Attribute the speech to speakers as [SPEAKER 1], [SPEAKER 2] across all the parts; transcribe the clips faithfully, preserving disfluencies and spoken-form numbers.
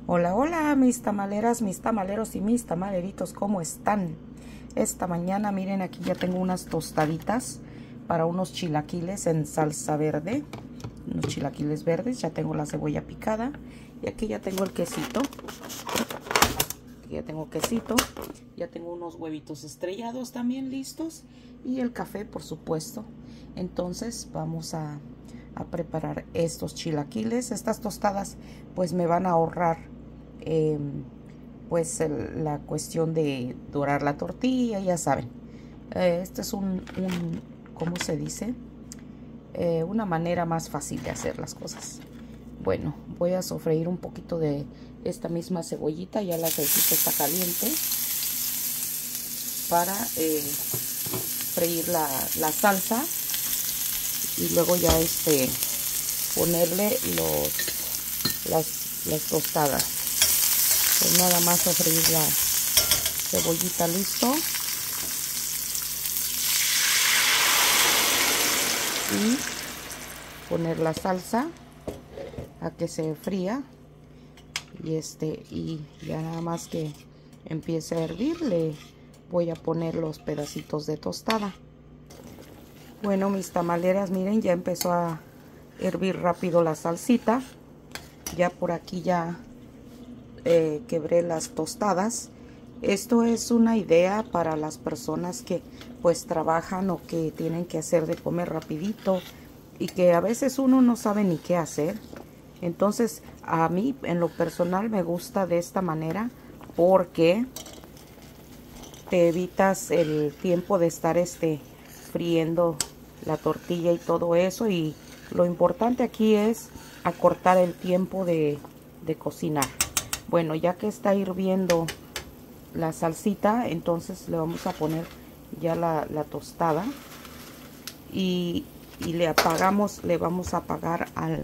[SPEAKER 1] Hola, hola, mis tamaleras, mis tamaleros y mis tamaleritos, ¿cómo están? Esta mañana, miren, aquí ya tengo unas tostaditas para unos chilaquiles en salsa verde. Unos chilaquiles verdes, ya tengo la cebolla picada. Y aquí ya tengo el quesito. Aquí ya tengo quesito. Ya tengo unos huevitos estrellados también listos. Y el café, por supuesto. Entonces, vamos a, a preparar estos chilaquiles. Estas tostadas, pues me van a ahorrar Eh, pues el, la cuestión de dorar la tortilla, ya saben. Eh, este es un, un, ¿cómo se dice? Eh, una manera más fácil de hacer las cosas. Bueno, voy a sofreír un poquito de esta misma cebollita, ya el aceitito está caliente, para eh, freír la, la salsa y luego ya este ponerle los, las, las tostadas. Pues nada más sofreír la cebollita, listo. Y poner la salsa a que se fría. Y este, y ya nada más que empiece a hervir, le voy a poner los pedacitos de tostada. Bueno, mis tamaleras, miren, ya empezó a hervir rápido la salsita. Ya por aquí ya Eh, quebré las tostadas. Esto es una idea para las personas que pues trabajan o que tienen que hacer de comer rapidito y que a veces uno no sabe ni qué hacer. Entonces a mí en lo personal me gusta de esta manera porque te evitas el tiempo de estar este friendo la tortilla y todo eso, y lo importante aquí es acortar el tiempo de, de cocinar. Bueno, ya que está hirviendo la salsita, entonces le vamos a poner ya la, la tostada y, y le apagamos, le vamos a apagar al,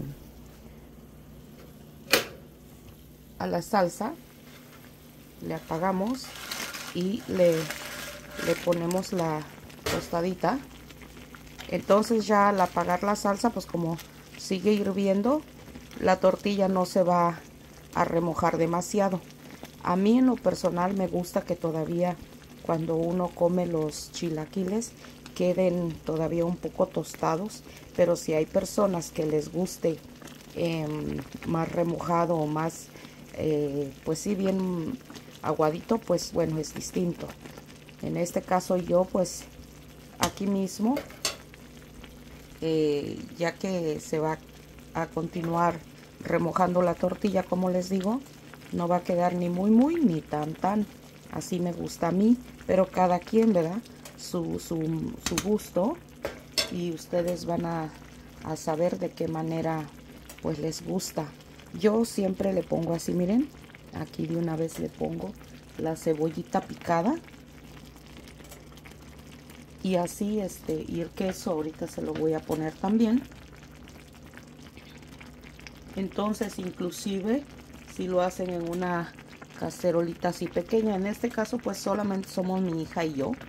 [SPEAKER 1] a la salsa, le apagamos y le, le ponemos la tostadita. Entonces ya al apagar la salsa, pues como sigue hirviendo, la tortilla no se va a remojar demasiado. A mí en lo personal me gusta que todavía cuando uno come los chilaquiles queden todavía un poco tostados, pero si hay personas que les guste eh, más remojado o más eh, pues sí, bien aguadito, pues bueno, es distinto. En este caso yo pues aquí mismo eh, ya que se va a continuar remojando la tortilla, como les digo, no va a quedar ni muy muy ni tan tan. Así me gusta a mí, pero cada quien, ¿verdad? Su, su, su gusto, y ustedes van a, a saber de qué manera pues les gusta. Yo siempre le pongo así, miren, aquí de una vez le pongo la cebollita picada y así este, y el queso ahorita se lo voy a poner también. Entonces, inclusive si lo hacen en una cacerolita así pequeña, en este caso pues solamente somos mi hija y yo,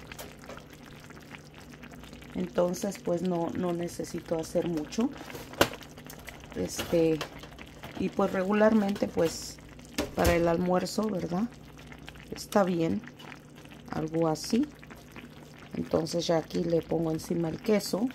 [SPEAKER 1] entonces pues no, no necesito hacer mucho. Este, y pues regularmente pues para el almuerzo, ¿verdad? Está bien, algo así. Entonces ya aquí le pongo encima el queso.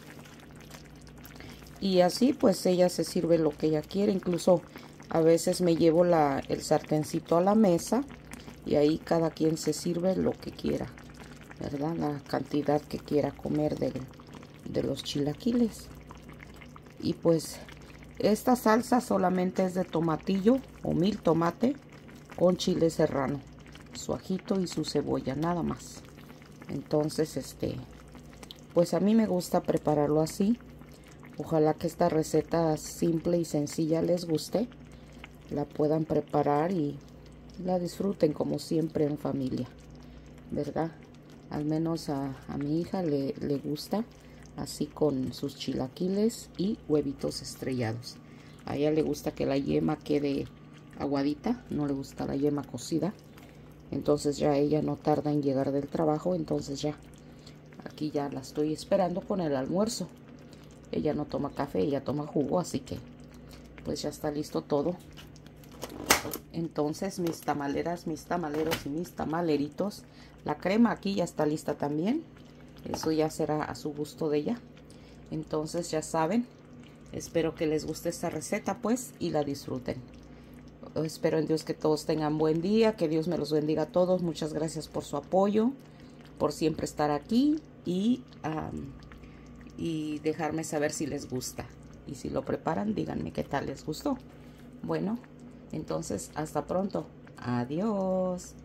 [SPEAKER 1] Y así pues ella se sirve lo que ella quiere. Incluso a veces me llevo la, el sartencito a la mesa y ahí cada quien se sirve lo que quiera, ¿verdad? La cantidad que quiera comer de, de los chilaquiles. Y pues esta salsa solamente es de tomatillo o mil tomate con chile serrano, su ajito y su cebolla, nada más. Entonces este pues a mí me gusta prepararlo así. Ojalá que esta receta simple y sencilla les guste, la puedan preparar y la disfruten como siempre en familia, ¿verdad? Al menos a, a mi hija le, le gusta así con sus chilaquiles y huevitos estrellados. A ella le gusta que la yema quede aguadita, no le gusta la yema cocida. Entonces ya ella no tarda en llegar del trabajo, entonces ya aquí ya la estoy esperando con el almuerzo. Ella no toma café, ella toma jugo, así que pues ya está listo todo. Entonces mis tamaleras, mis tamaleros y mis tamaleritos. La crema aquí ya está lista también. Eso ya será a su gusto de ella. Entonces ya saben. Espero que les guste esta receta pues y la disfruten. Espero en Dios que todos tengan buen día. Que Dios me los bendiga a todos. Muchas gracias por su apoyo. Por siempre estar aquí. Y, um, y dejarme saber si les gusta. Y si lo preparan, díganme qué tal les gustó. Bueno, entonces hasta pronto. Adiós.